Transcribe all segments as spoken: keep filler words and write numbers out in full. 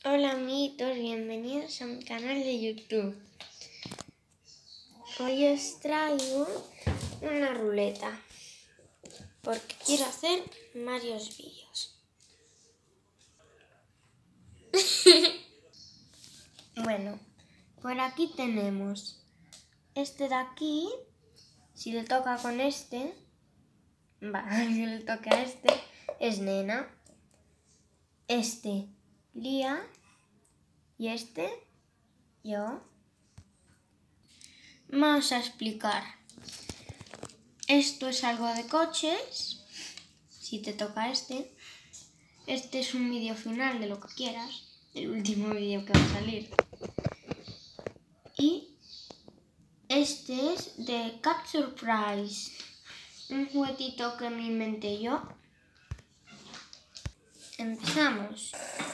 Hola amiguitos, bienvenidos a mi canal de YouTube. Hoy os traigo una ruleta porque quiero hacer varios vídeos. Bueno, por aquí tenemos este de aquí. Si le toca con este, va, si le toca a este, es nena. Este, Lía. Y este, yo. Vamos a explicar. Esto es algo de coches. Si te toca este. Este es un vídeo final de lo que quieras. El último vídeo que va a salir. Y este es de Cat Surprise. Un juguetito que me inventé yo. Empezamos.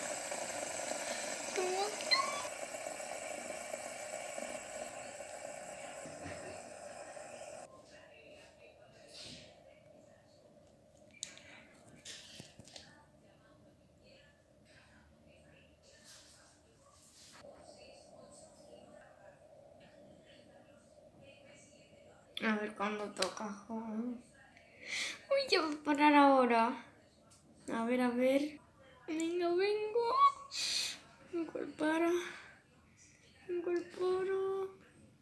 A ver cuándo toca. Uy, ya voy a parar ahora. A ver, a ver. Venga, vengo. ¿Cuál para? ¿Cuál paro?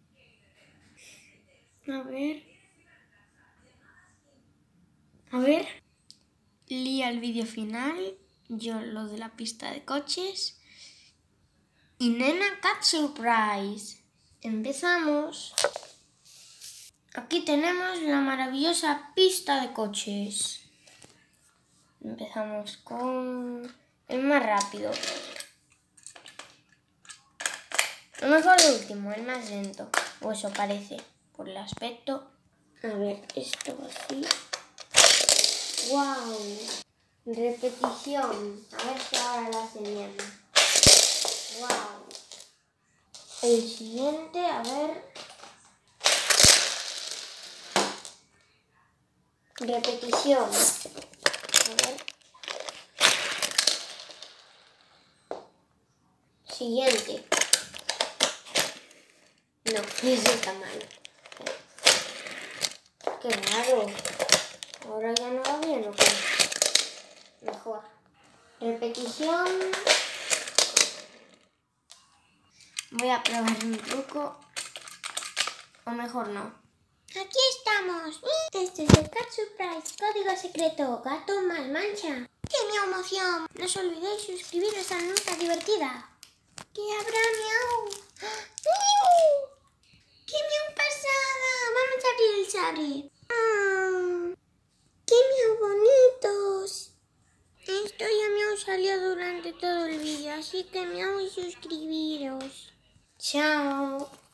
A ver. A ver. Lía el vídeo final. Yo lo de la pista de coches. Y nena Cat Surprise. Empezamos. Aquí tenemos la maravillosa pista de coches. Empezamos con el más rápido. A lo mejor el último, el más lento. O eso parece, por el aspecto. A ver, esto así. ¡Wow! Repetición. A ver si ahora la hacen bien. ¡Wow! El siguiente, a ver. Repetición. A ver. Siguiente. No, eso está mal. Qué raro. Ahora ya no va bien, ¿o qué? Mejor. Repetición. Voy a probar un truco. O mejor no. Aquí estamos. Este es el Cat Surprise. Código secreto. Gato más mancha. ¡Qué mi emoción! No os olvidéis suscribiros a la nota divertida. ¿Qué habrá, miau? ¡Miau! ¡Qué miau pasada! Vamos a abrir el sobre. ¡Ah! ¡Qué miau bonitos! Esto ya miau salió durante todo el vídeo, así que miau y suscribiros. ¡Chao!